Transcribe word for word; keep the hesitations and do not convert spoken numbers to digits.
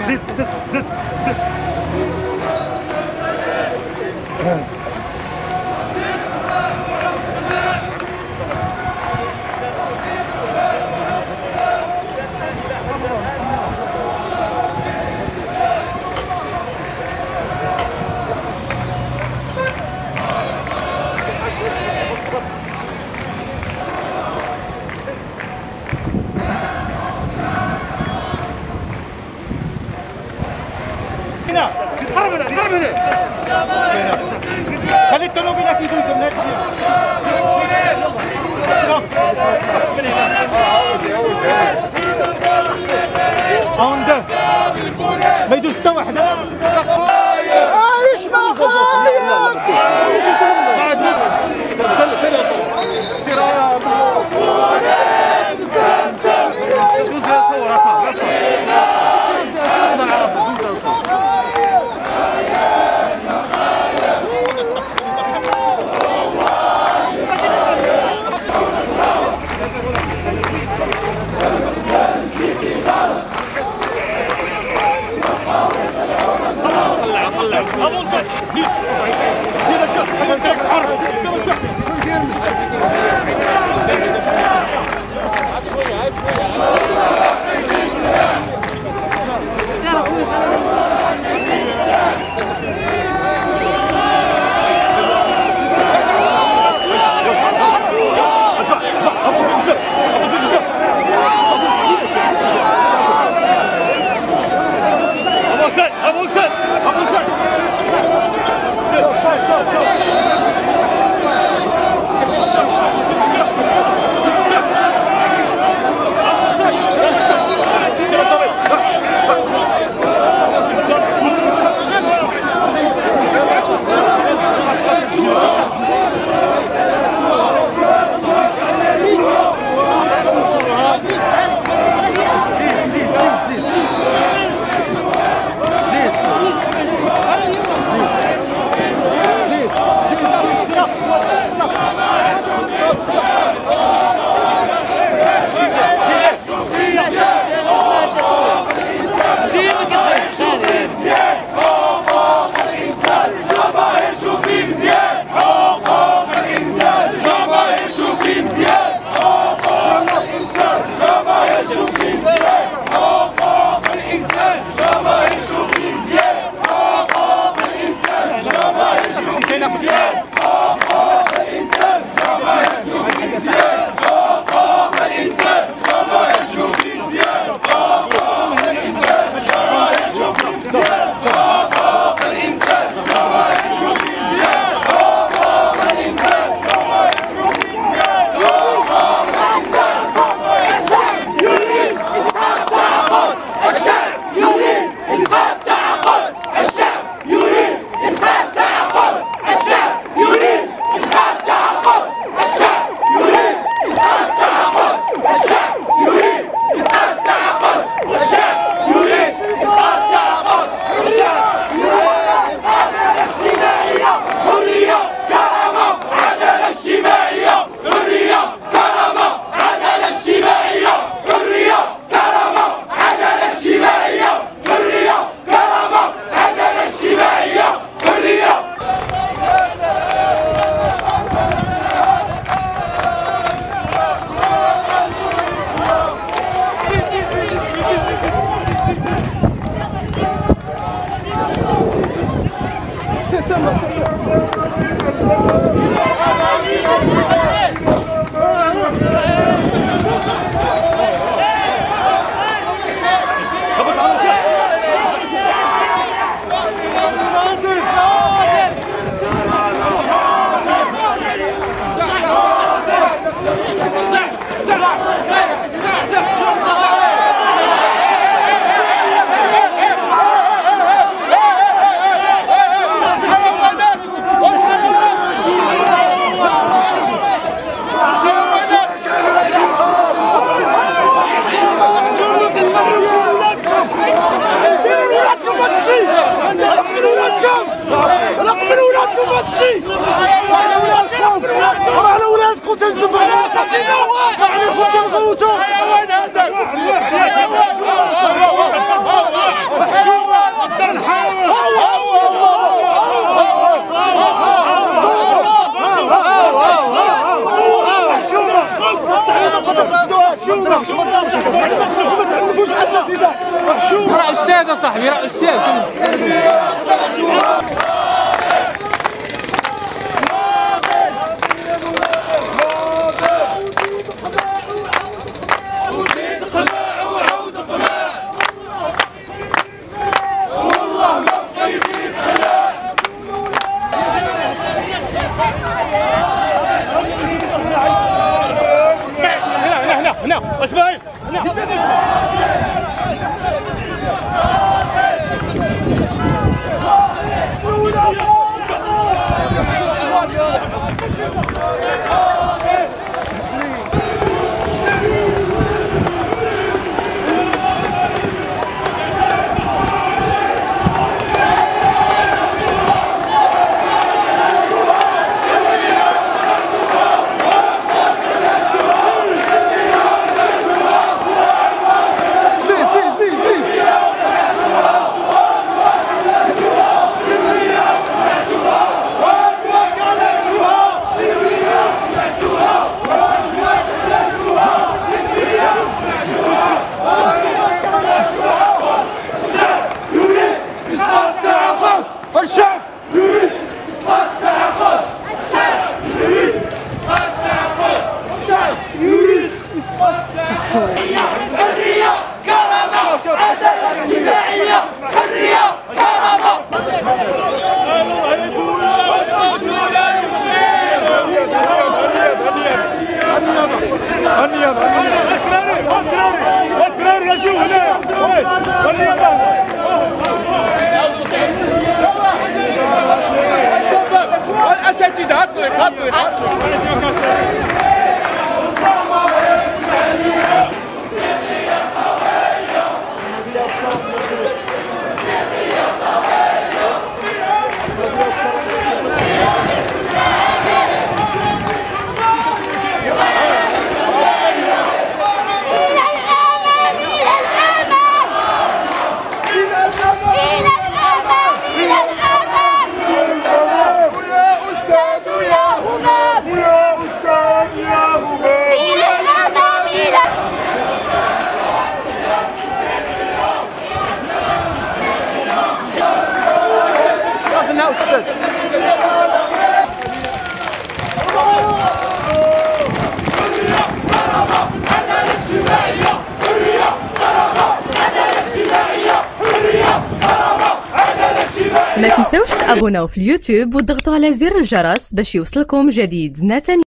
زيد زيد زيد زيد قرب هنا قرب هنا خلي الطوموبيلات يدوزوا من هاد الجهه صف من هنا اون دو ما يدوز حتى واحد عايش ما خايف تنشطوا على مساتينا يعني خذوا الغوتو راه استاذ صاحبي راه استاذ. هنا اسمعي الشعب يريد إسقاط تعاقب. الشعب يريد إسقاط تعاقب. الشعب يريد إسقاط تعاقب. حرية كرامة عدالة اجتماعية حرية كرامة. النيابة الدراري الدراري الدراري شوف هنا والنيابة الأساتذة هاتوا هاتوا هاتوا now it's ما تنسوش تابوناو في اليوتيوب وتضغطوا على زر الجرس باش يوصلكم جديد.